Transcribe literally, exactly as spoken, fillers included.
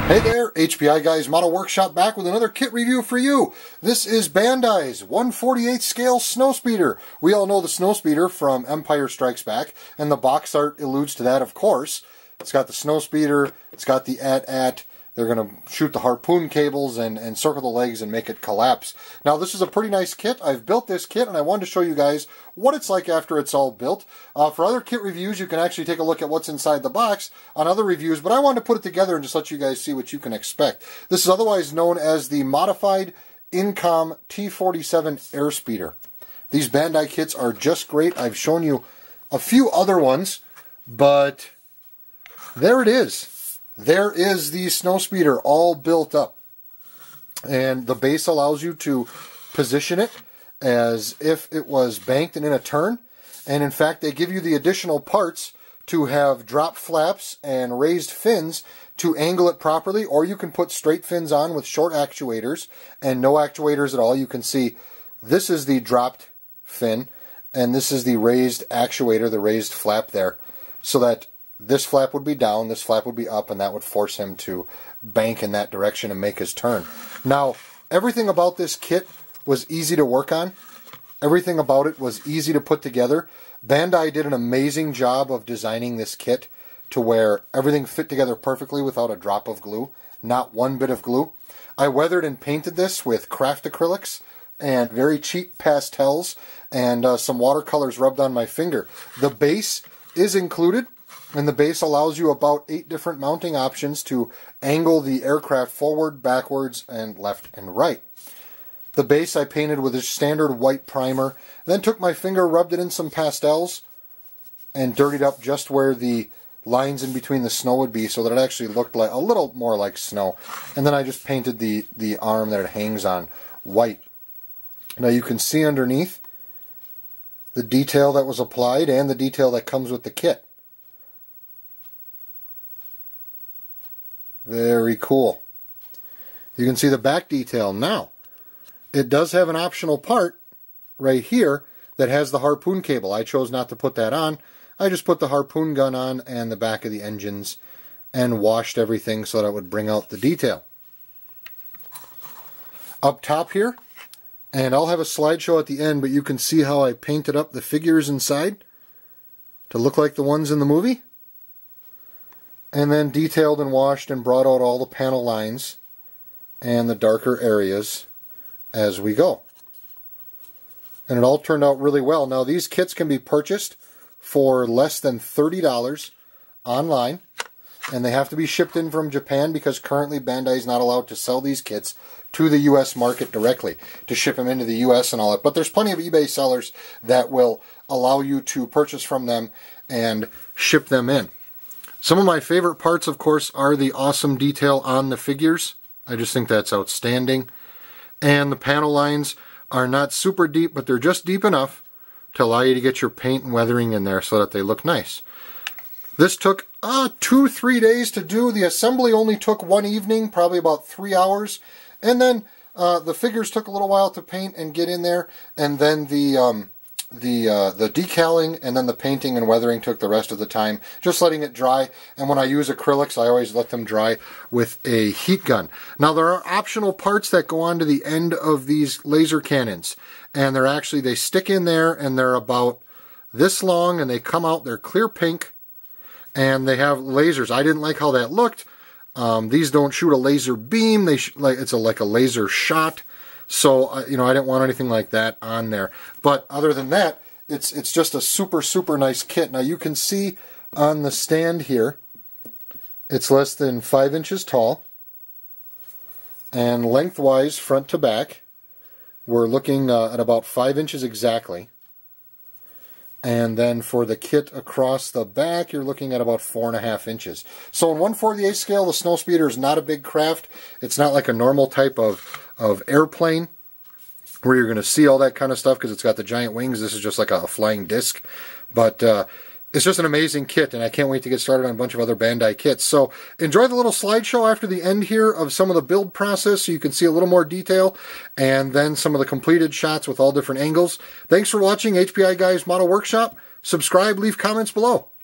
Hey there, H P I Guys Model Workshop back with another kit review for you. This is Bandai's one forty-eighth scale Snowspeeder. We all know the Snowspeeder from Empire Strikes Back, and the box art alludes to that, of course. It's got the Snowspeeder, it's got the A T A T. They're going to shoot the harpoon cables and, and circle the legs and make it collapse. Now, this is a pretty nice kit. I've built this kit, and I wanted to show you guys what it's like after it's all built. Uh, for other kit reviews, you can actually take a look at what's inside the box on other reviews, but I wanted to put it together and just let you guys see what you can expect. This is otherwise known as the Modified Incom T forty-seven Airspeeder. These Bandai kits are just great. I've shown you a few other ones, but there it is. There is the Snowspeeder all built up. And the base allows you to position it as if it was banked and in a turn. And in fact, they give you the additional parts to have drop flaps and raised fins to angle it properly. Or you can put straight fins on with short actuators and no actuators at all. You can see this is the dropped fin and this is the raised actuator, the raised flap there. So that this flap would be down, this flap would be up, and that would force him to bank in that direction and make his turn. Now, everything about this kit was easy to work on. Everything about it was easy to put together. Bandai did an amazing job of designing this kit to where everything fit together perfectly without a drop of glue. Not one bit of glue. I weathered and painted this with craft acrylics and very cheap pastels and uh, some watercolors rubbed on my finger. The base is included. And the base allows you about eight different mounting options to angle the aircraft forward, backwards, and left and right. The base I painted with a standard white primer, then took my finger, rubbed it in some pastels, and dirtied up just where the lines in between the snow would be so that it actually looked like a little more like snow. And then I just painted the, the arm that it hangs on white. Now you can see underneath the detail that was applied and the detail that comes with the kit. Very cool. You can see the back detail. Now, it does have an optional part right here that has the harpoon cable. I chose not to put that on. I just put the harpoon gun on and the back of the engines and washed everything so that it would bring out the detail. Up top here, and I'll have a slideshow at the end, but you can see how I painted up the figures inside to look like the ones in the movie. And then detailed and washed and brought out all the panel lines and the darker areas as we go. And it all turned out really well. Now these kits can be purchased for less than thirty dollars online. And they have to be shipped in from Japan because currently Bandai is not allowed to sell these kits to the U S market directly, to ship them into the U S and all that. But there's plenty of eBay sellers that will allow you to purchase from them and ship them in. Some of my favorite parts, of course, are the awesome detail on the figures. I just think that's outstanding. And the panel lines are not super deep, but they're just deep enough to allow you to get your paint and weathering in there so that they look nice. This took uh, two, three days to do. The assembly only took one evening, probably about three hours. And then uh, the figures took a little while to paint and get in there. And then the... Um, The uh, the decaling and then the painting and weathering took the rest of the time, just letting it dry. And when I use acrylics, I always let them dry with a heat gun. Now there are optional parts that go on to the end of these laser cannons, and they're actually, they stick in there and they're about this long and they come out, they're clear pink, and they have lasers. I didn't like how that looked. Um, these don't shoot a laser beam, they sh like it's a, like a laser shot. So, uh, you know, I didn't want anything like that on there. But other than that, it's it's just a super, super nice kit. Now, you can see on the stand here, it's less than five inches tall. And lengthwise, front to back, we're looking uh, at about five inches exactly. And then for the kit across the back, you're looking at about four and a half inches. So in one forty-eighth scale, the Snowspeeder is not a big craft. It's not like a normal type of, of airplane where you're going to see all that kind of stuff because it's got the giant wings. This is just like a, a flying disc. But uh, it's just an amazing kit, and I can't wait to get started on a bunch of other Bandai kits. So enjoy the little slideshow after the end here of some of the build process so you can see a little more detail, and then some of the completed shots with all different angles. Thanks for watching H P I Guys Model Workshop. Subscribe, leave comments below.